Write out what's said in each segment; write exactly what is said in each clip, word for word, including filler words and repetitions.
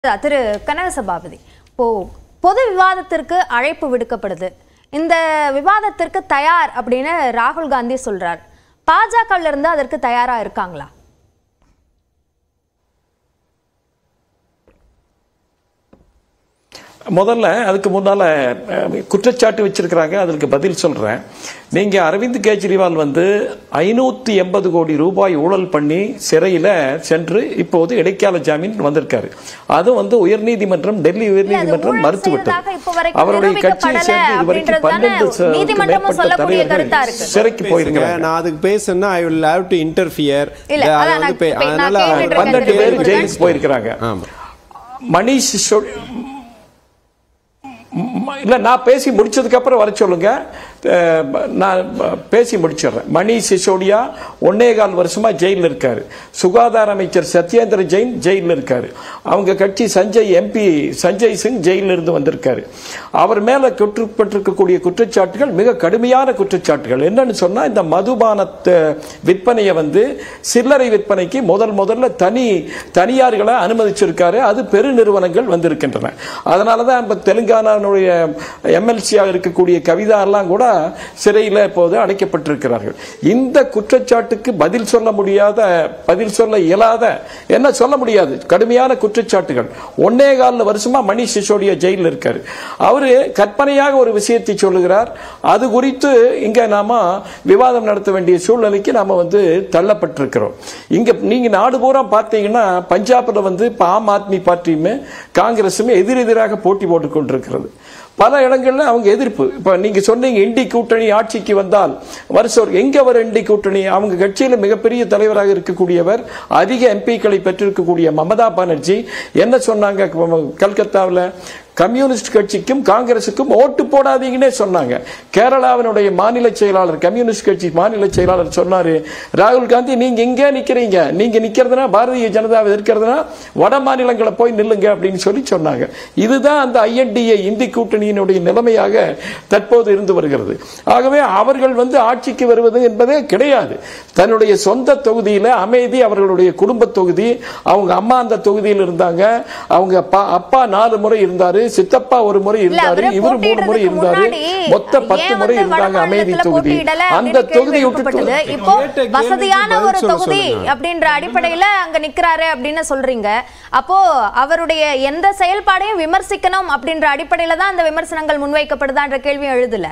திரு கனகசபாபதி, இப்போ பொது விவாதத்திற்கு அழைப்பு விடுக்கப்படுது. இந்த விவாதத்திற்கு தயார் அப்படின்னு ராகுல் காந்தி சொல்றார். பாஜகல இருந்து அதற்கு தயாரா இருக்காங்களா? முதல்ல அதுக்கு முன்னால குற்றச்சாட்டு வச்சிருக்கிறாங்க, அதற்கு பதில் சொல்றேன். நீங்க அரவிந்த் கெஜ்ரிவால் வந்து ஐநூத்தி எண்பது கோடி ரூபாய் ஊழல் பண்ணி சிறையில சென்று இப்போது இடைக்கால ஜாமீன் வந்திருக்காரு. அது வந்து உயர்நீதிமன்றம், டெல்லி உயர்நீதிமன்றம் மறுத்துவிட்டது. அவருடைய கட்சியை சேர்ந்து இதுவரைக்கும் பன்னெண்டு மேற்பட்ட தலைவர்கள் சிறைக்கு போயிருக்கிறாங்க. நான் அதுக்கு பேசணும்னா I will have to interfere. அதனால பன்னெண்டு பேர் ஜெயிலுக்கு போயிருக்கிறாங்க. மணிஷ் இல்ல, நான் பேசி முடிச்சதுக்கு அப்புறம் வர சொல்லுங்க, நான் பேசி முடிச்சிடுறேன். மணிஷ் சிசோடியா ஒன்னே கால் வருஷமா ஜெயிலில் இருக்காரு. சுகாதார அமைச்சர் சத்யேந்திர ஜெயின் ஜெயிலில் இருக்காரு. அவங்க கட்சி சஞ்சய் எம்பி சஞ்சய் சிங் ஜெயிலில் இருந்து வந்திருக்காரு. அவர் மேல குற்றப்பட்டிருக்கக்கூடிய குற்றச்சாட்டுகள் மிக கடுமையான குற்றச்சாட்டுகள். என்னன்னு சொன்னா, இந்த மதுபான விற்பனையை வந்து சில்லறை விற்பனைக்கு முதல் முதல்ல தனி தனியார்களை அனுமதிச்சிருக்காரு. அது பெருநிறுவனங்கள் வந்திருக்கின்றன. அதனாலதான் தெலுங்கானா எம்எல்சியா இருக்கக்கூடிய கவிதா எல்லாம் கூட சிறையில் இப்போது அடைக்கப்பட்டிருக்கிறார்கள். இந்த குற்றச்சாட்டுக்கு பதில் சொல்ல முடியாத, பதில் சொல்ல இயலாத, என்ன சொல்ல முடியாது, கடுமையான குற்றச்சாட்டுகள். ஒன்னே கால வருஷமா மணிஷ் சிசோடியா ஜெயிலில் இருக்காரு. அவரு கற்பனையாக ஒரு விஷயத்தை சொல்லுகிறார். அது குறித்து இங்க நாம விவாதம் நடத்த வேண்டிய சூழ்நிலைக்கு நாம வந்து தள்ளப்பட்டிருக்கிறோம். இங்க நீங்க நாடு பூரா பார்த்தீங்கன்னா, பஞ்சாப்ல வந்து ஆம் ஆத்மி பார்ட்டியுமே காங்கிரசுமே எதிரெதிராக போட்டி போட்டுக் கொண்டிருக்கிறது. பல இடங்கள்ல அவங்க எதிர்ப்பு. இப்ப நீங்க சொன்னீங்க இண்டி கூட்டணி ஆட்சிக்கு வந்தால் வருஷம் எங்க வர இண்டி கூட்டணி? அவங்க கட்சியில மிகப்பெரிய தலைவராக இருக்கக்கூடியவர், அதிக எம்பிக்களை பெற்றிருக்கக்கூடிய மமதா பானர்ஜி என்ன சொன்னாங்க கல்கத்தாவில்? கம்யூனிஸ்ட் கட்சிக்கும் காங்கிரசுக்கும் ஓட்டு போடாதீங்கன்னே சொன்னாங்க. கேரளாவினுடைய மாநில செயலாளர், கம்யூனிஸ்ட் கட்சி மாநில செயலாளர் சொன்னாரு, ராகுல் காந்தி நீங்க இங்கே நிக்கிறீங்க, நீங்க நிக்கிறதுனா பாரதிய ஜனதாவை இருக்கிறதுனா வட மாநிலங்களை போய் நில்லுங்க அப்படின்னு சொல்லி சொன்னாங்க. இதுதான் அந்த ஐஎன்டிஏ இந்தி கூட்டணியினுடைய நிலைமையாக தற்போது இருந்து வருகிறது. ஆகவே அவர்கள் வந்து ஆட்சிக்கு வருவது என்பதே கிடையாது. தன்னுடைய சொந்த தொகுதியில அமைதி, அவர்களுடைய குடும்ப தொகுதி, அவங்க அம்மா அந்த தொகுதியில் இருந்தாங்க, அவங்க அப்பா நாலு முறை இருந்தாரு, சித்தப்பா ஒரு முறை இருந்தாரு, இவர் மூணு முறை இருந்தாரு, மொத்த பத்து முறை இருந்தாங்க அமைதி தொகுதி. அந்த தொகுதி விட்டு இப்போ வசதியான ஒரு தொகுதி அப்படின்ற அடிப்படையில அங்க நிக்கிறாரு அப்படின்னு சொல்றீங்க. அப்போ அவருடைய எந்த செயல்பாடையும் விமர்சிக்கணும் அப்படின்ற அடிப்படையில தான் அந்த விமர்சனங்கள் முன்வைக்கப்படுதான்ற கேள்வி எழுதல.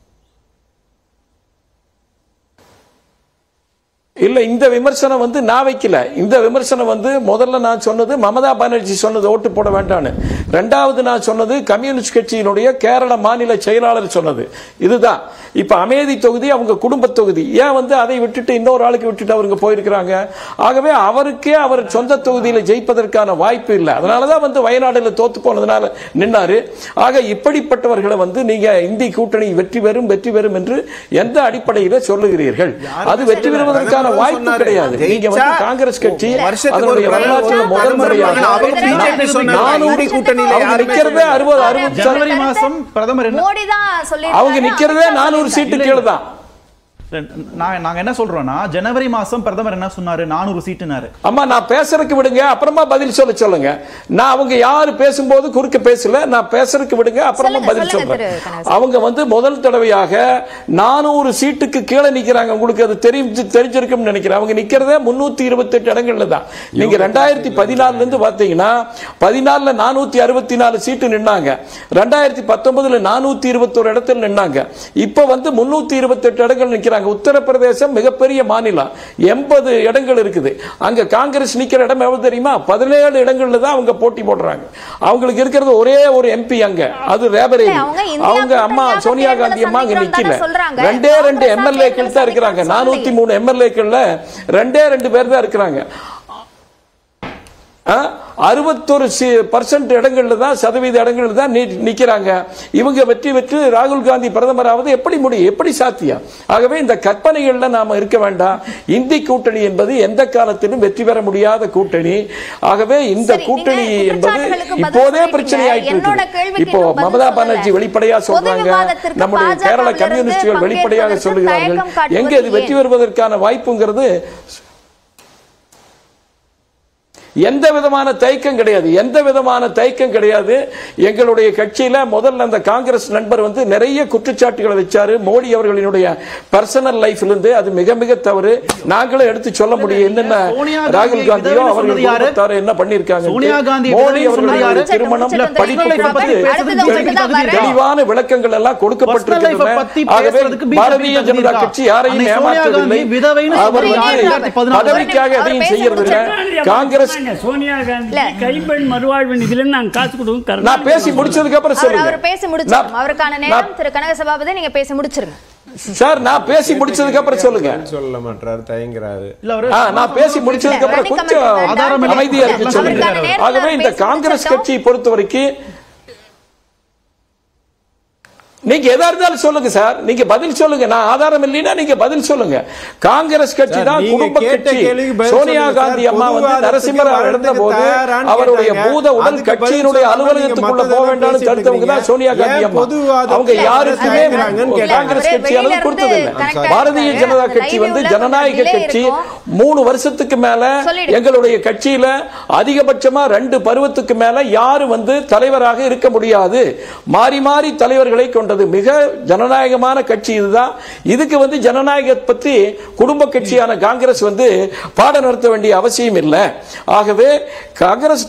இல்ல, இந்த விமர்சனம் வந்து நான் வைக்கல. இந்த விமர்சனம் வந்து முதல்ல நான் சொன்னது மமதா பானர்ஜி சொன்னது ஓட்டு போட வேண்டான்னு. ரெண்டாவது நான் சொன்னது கம்யூனிஸ்ட் கட்சியினுடைய கேரள மாநில செயலாளர் சொன்னது. இதுதான். இப்ப அமைதி தொகுதி அவங்க குடும்ப தொகுதி. ஏன் வந்து அதை விட்டுட்டு இன்னொரு ஆளுக்கு விட்டுட்டு அவங்க போயிருக்கிறாங்க? ஆகவே அவருக்கே அவர் சொந்த தொகுதியில் ஜெயிப்பதற்கான வாய்ப்பு இல்லை. அதனாலதான் வந்து வயநாடுல தோத்து போனதுனால நின்னாரு. ஆக இப்படிப்பட்டவர்களை வந்து நீங்க இந்தி கூட்டணி வெற்றி பெறும் வெற்றி பெறும் என்று எந்த அடிப்படையில் சொல்லுகிறீர்கள்? அது வெற்றி பெறுவதற்கான வாய்ப்பு கிடையாது. நீங்க வந்து காங்கிரஸ் கட்சி அதனுடைய வரலாற்றில் முதல் முறையாக நானூறு கூட்டணியில நிக்கிறதே அறுபது அறுபது ஜனவரி மாசம் பிரதமர் மோடி தான் சொல்லி அவங்க நிக்கிறதே நானூறு சீட்டு கீழே தான். நாங்க என்ன சொல்றோம்னா, ஜனவரி மாசம் பிரதமர் என்ன சொன்னாரு? நானூறு சீட்டுனாரு. அம்மா நான் பேசுறதுக்கு விடுங்க, அப்புறமா பதில் சொல்ல சொல்லுங்க. நான் அவங்க யாரு பேசும்போது குறுக்க பேசல, நான் பேசுறதுக்கு விடுங்க, அப்புறமா பதில் சொல்றேன். அவங்க வந்து முதல் தடவையாக நானூறு சீட்டுக்கு கீழே நிக்கிறாங்க. உங்களுக்கு அது தெரிஞ்சு தெரிஞ்சிருக்கும் நினைக்கிறேன். அவங்க நிக்கிறதே முன்னூத்தி இருபத்தி எட்டு இடங்கள்ல தான். நீங்க ரெண்டாயிரத்தி பதினாலுல இருந்து பாத்தீங்கன்னா, பதினாலுல நானூத்தி அறுபத்தி நாலு சீட்டு நின்னாங்க, ரெண்டாயிரத்தி பத்தொன்பதுல நானூத்தி இருபத்தி ஒரு இடத்துல நின்னாங்க, இப்ப வந்து முன்னூத்தி இருபத்தி எட்டு இடங்கள் நிக்கிறாங்க. உத்தரப்பிரதேசம் மிகப்பெரிய மாநிலம், எண்பது இடங்கள் இருக்குது. அங்க காங்கிரஸ் நிக்கிற இடம் எவ்வளவு தெரியுமா? பதினேழு இடங்கள்ல தான் அவங்க போட்டி போடுறாங்க. அவங்களுக்கு இருக்கிறது ஒரே ஒரு எம்பி அங்க, அது ரேபரேலி. அவங்க அம்மா சோனியா காந்தி அம்மா அங்க நிக்கல. ரெண்டே ரெண்டு எம்எல்ஏக்கள் தான் இருக்கிறாங்க. நானூத்தி மூணு எம்எல்ஏக்கள்ல ரெண்டே ரெண்டு பேர் தான் இருக்கிறாங்க. அறுபத்தொரு பர்சன்ட் இடங்கள்ல தான், சதவீத இடங்கள்ல தான் நிக்கிறாங்க. இவங்க வெற்றி பெற்று ராகுல் காந்தி பிரதமராவது எப்படி முடியும்? எப்படி சாத்தியம்? ஆகவே இந்த கற்பனைகள்ல நாம இருக்க வேண்டாம். இந்தி கூட்டணி என்பது எந்த காலத்திலும் வெற்றி பெற முடியாத கூட்டணி. ஆகவே இந்த கூட்டணி என்பது இப்போதே பிரச்சனை ஆயிட்டு இருக்கு. இப்போ மமதா பானர்ஜி வெளிப்படையா சொல்றாங்க, நம்முடைய கேரள கம்யூனிஸ்டுகள் வெளிப்படையாக சொல்லுகிறார்கள். எங்க இது வெற்றி பெறுவதற்கான வாய்ப்புங்கிறது எந்த விதமான தயக்கம் கிடையாது, எந்த விதமான தயக்கம் கிடையாது. எங்களுடைய கட்சியில முதல்ல அந்த காங்கிரஸ் நண்பர் வந்து நிறைய குற்றச்சாட்டுகளை வச்சாரு மோடி அவர்களினுடைய பர்சனல் லைஃப்ல இருந்து. அது மிக மிக தவறு. நாங்களும் எடுத்து சொல்ல முடியும் என்னென்ன ராகுல் காந்தியோ அவர்கள் என்ன பண்ணிருக்காங்க. மோடி அவர்களுடைய திருமணம் படிப்பு தெளிவான விளக்கங்கள் எல்லாம் கொடுக்கப்பட்டிருக்கிறது. ஆகவே பாரதிய ஜனதா கட்சி யாரையும் ஏமாற்றவில்லை. அவர் வந்து பதவிக்காக எதையும் செய்யறதில்லை. காங்கிரஸ் சோனியா காந்தி கைப்பெண் மறுவாழ்வு நிதியில நான் காசு கொடுக்கும். நான் பேசி முடிச்சதுக்கு அப்புறம் சொல்லுங்க. அவர் பேசி முடிச்சிருங்க. அவருக்கான நேரம் திரு கனக சபாபதி நீங்க பேசி முடிச்சிருங்க. சார் நான் பேசி முடிச்சதுக்கு அப்புறம் சொல்லுங்க. சொல்ல மாட்டாரு, தயங்குறாரு. நான் பேசி முடிச்சதுக்கு அப்புறம் கொஞ்சம் அமைதியா இருக்கு சொல்லுங்க. ஆகவே இந்த காங்கிரஸ் கட்சியை பொறுத்த வரைக்கும் நீங்க எதா இருந்தாலும் சொல்லுங்க சார், நீங்க பதில் சொல்லுங்க. நான் ஆதாரம் இல்லைன்னா நீங்க பதில் சொல்லுங்க. காங்கிரஸ் கட்சி தான் குடும்ப கட்சி. சோனியா காந்தி அம்மா வந்து நரசிம்மராவ் இறந்த போது அவருடைய பூத உடல் கட்சியினுடைய அலுவலகத்துக்குள்ள போக வேண்டாம் தடுத்தவங்க தான் சோனியா காந்தி அம்மா. அவங்க யாருக்குமே காங்கிரஸ் கட்சி அளவு கொடுத்தது இல்லை. பாரதிய ஜனதா கட்சி வந்து ஜனநாயக கட்சி. மூணு வருஷத்துக்கு மேல எங்களுடைய கட்சியில அதிகபட்சமா ரெண்டு பருவத்துக்கு மேல யாரும் வந்து தலைவராக இருக்க முடியாது. மாறி மாறி தலைவர்களை கொண்ட மிக ஜனநாயகமான கட்சி இதுதான். இதுக்கு வந்து ஜனநாயக பற்றி குடும்ப கட்சியான காங்கிரஸ் வந்து பாடம் நடத்த வேண்டிய அவசியம் இல்லை. ஆகவே காங்கிரஸ்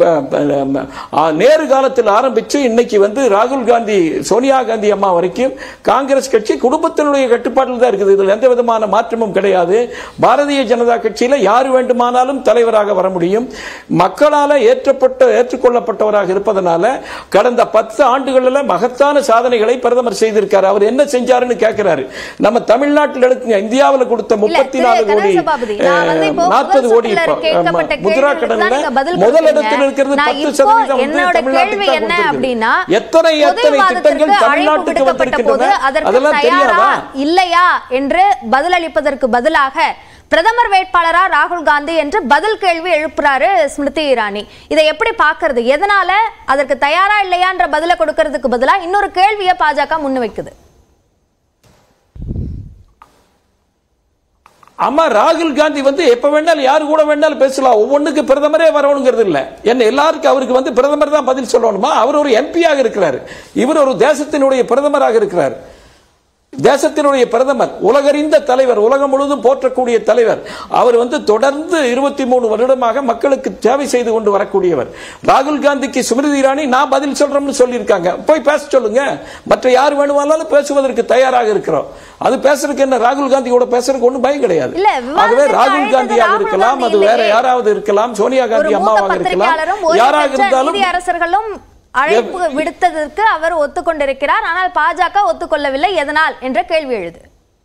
நேரு காலத்தில் ஆரம்பிச்சு இன்னைக்கு வந்து ராகுல் காந்தி சோனியா காந்தி அம்மா வரைக்கும் காங்கிரஸ் கட்சி குடும்பத்தினுடைய கட்டுப்பாட்டில் தான் இருக்குது. இதில் எந்த விதமான மாற்றமும் கிடையாது. பாரதிய ஜனதா கட்சியில யார் வேண்டுமானாலும் தலைவராக வர முடியும். மக்களால் ஏற்றப்பட்ட ஏற்றுக்கொள்ளப்பட்டவராக இருப்பதனால கடந்த பத்து ஆண்டுகளில் மகத்தான சாதனைகளை பிரதமர் செய்திருக்கார். அவர் என்ன செஞ்சாருன்னு கேட்கிறாரு. நம்ம தமிழ்நாட்டில் எடுத்துங்க, இந்தியாவில் கொடுத்த முப்பத்தி நாலு கோடி நாற்பது கோடி முத்ரா கடன்ல முதல் இடத்தில் இருக்கிறது பத்து சதவீதம் எத்தனை எத்தனை திட்டங்கள் தமிழ்நாட்டுக்கு வந்திருக்கின்றன அதெல்லாம் தெரியாதா இல்லையா என்று பதிலளிப்பதற்கு பதிலாக பிரதமர் வேட்பாளரா ராகுல் காந்தி என்று பதில் கேள்வி எழுப்புறாரு ஸ்மிருதி இரானி. இதை எப்படி பார்க்கிறது? எதனால அதற்கு தயாரா இல்லையான்ற பதில கொடுக்கிறதுக்கு பதிலா இன்னொரு கேள்வியை பாஜக முன்வைக்குது. ஆமா, ராகுல் காந்தி வந்து எப்ப வேணாலும் யாரு கூட வேணாலும் பேசலாம். ஒவ்வொன்றுக்கு பிரதமரே வரணுங்கிறது இல்ல. என்ன எல்லாருக்கும் அவருக்கு வந்து பிரதமர் தான் பதில் சொல்லணுமா? அவர் ஒரு எம்பியாக இருக்கிறார். இவர் ஒரு தேசத்தினுடைய பிரதமராக இருக்கிறார். தேசத்தினுடைய பிரதமர், உலகறிந்த தலைவர், உலகம் முழுவதும் போற்றக்கூடிய தலைவர். அவர் வந்து தொடர்ந்து இருபத்தி மூணு வருடமாக மக்களுக்கு சேவை செய்து கொண்டு வரக்கூடியவர். ராகுல் காந்திக்கு ஸ்மிருதி இரானி நான் பதில் சொல்றோம்னு சொல்லியிருக்காங்க. போய் பேச சொல்லுங்க. மற்ற யார் வேணுமானாலும் பேசுவதற்கு தயாராக இருக்கிறோம். அது பேசுறதுக்கு என்ன, ராகுல் காந்தியோட பேசுறதுக்கு ஒன்றும் பயம் கிடையாது. ஆகவே ராகுல் காந்தியாக இருக்கலாம், அது வேற யாராவது இருக்கலாம், சோனியா காந்தி அம்மாவாக இருக்கலாம், யாராக இருந்தாலும் அரசர்களும் அழைப்பு விடுத்ததற்கு அவர் ஒத்துக்கொண்டிருக்கிறார். ஆனால் பாஜக ஒத்துக்கொள்ளவில்லை. எதனால் என்ற கேள்வி எழுது.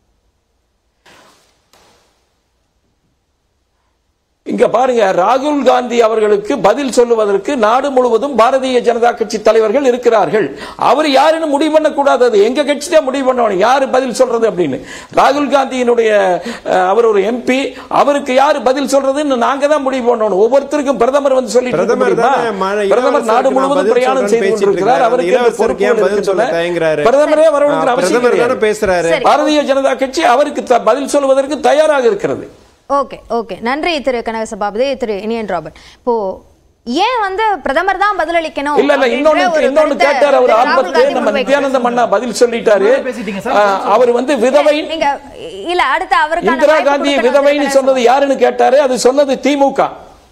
இங்க பாருங்க, ராகுல் காந்தி அவர்களுக்கு பதில் சொல்லுவதற்கு நாடு முழுவதும் பாரதிய ஜனதா கட்சி தலைவர்கள் இருக்கிறார்கள். அவர் யாருன்னு முடிவு பண்ண கூடாது. அது எங்க கட்சி தான் முடிவு பண்ணணும் யாரு பதில் சொல்றது அப்படின்னு. ராகுல் காந்தியினுடைய அவர் ஒரு எம்பி, அவருக்கு யாரு பதில் சொல்றதுன்னு நாங்க தான் முடிவு பண்ணணும். ஒவ்வொருத்தருக்கும் பிரதமர் வந்து சொல்லி பிரதமர் நாடு முழுவதும் பிரயாணம் செய்து கொண்டிருக்கிறார். அவருக்கு பிரதமரே வரணுங்கிற அவசியம் கிடையாது. பாரதிய ஜனதா கட்சி அவருக்கு பதில் சொல்வதற்கு தயாராக இருக்கிறது. ஓகே ஓகே நன்றி திரு கனக சபாபதி. திரு இனியன் ராபர்ட், இப்போ ஏன் வந்து பிரதமர் தான் பதிலளிக்கணும்? இல்ல இல்ல இன்னொன்னு இன்னொன்னு கேட்டார் அவர் ஆல்பர்ட். நம்ம நித்யானந்த மன்னா பதில் சொல்லிட்டாரு. அவர் வந்து விதவை நீங்க இல்ல அடுத்து அவருக்கு இந்திரா காந்தி விதவைன்னு சொன்னது யாருன்னு கேட்டாரு. அது சொன்னது திமுக.